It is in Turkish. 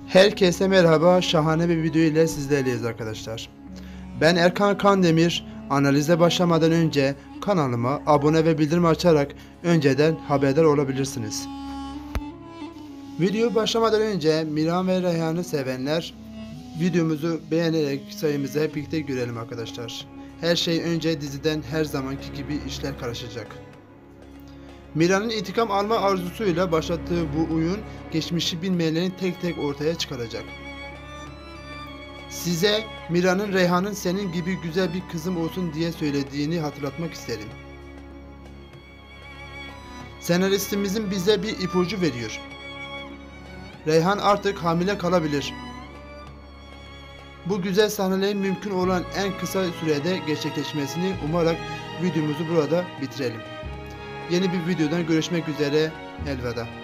Herkese merhaba, şahane bir video ile sizlerleyiz arkadaşlar. Ben Erkan Kandemir. Analize başlamadan önce kanalıma abone ve bildirim açarak önceden haberdar olabilirsiniz. Video başlamadan önce Miran ve Reyhan'ı sevenler videomuzu beğenerek sayımızı hep birlikte görelim arkadaşlar. Her şey önce diziden her zamanki gibi işler karışacak. Miran'ın intikam alma arzusuyla başlattığı bu oyun geçmişi bilmeyenlerin tek tek ortaya çıkaracak. Size Miran'ın Reyhan'ın senin gibi güzel bir kızım olsun diye söylediğini hatırlatmak isterim. Senaristimizin bize bir ipucu veriyor. Reyhan artık hamile kalabilir. Bu güzel sahnelerin mümkün olan en kısa sürede gerçekleşmesini umarak videomuzu burada bitirelim. Yeni bir videodan görüşmek üzere, elveda.